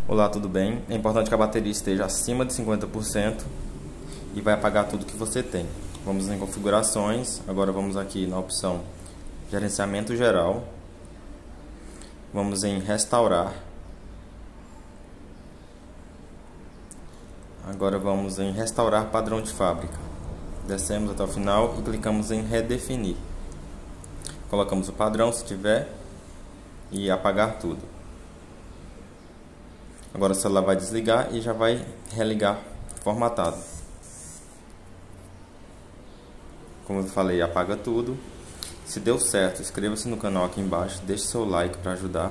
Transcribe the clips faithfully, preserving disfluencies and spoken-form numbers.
Olá, tudo bem? É importante que a bateria esteja acima de cinquenta por cento e vai apagar tudo que você tem. Vamos em configurações, agora vamos aqui na opção gerenciamento geral, vamos em restaurar, agora vamos em restaurar padrão de fábrica, descemos até o final e clicamos em redefinir, colocamos o padrão se tiver e apagar tudo. Agora o celular vai desligar e já vai religar formatado. Como eu falei, apaga tudo. Se deu certo, inscreva-se no canal aqui embaixo, deixe seu like para ajudar.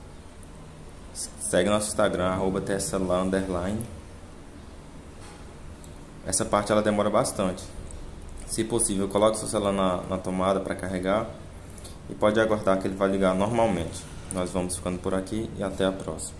Segue nosso Instagram, arroba tscelular underline. Essa parte ela demora bastante. Se possível, coloque seu celular na, na tomada para carregar e pode aguardar que ele vai ligar normalmente. Nós vamos ficando por aqui e até a próxima.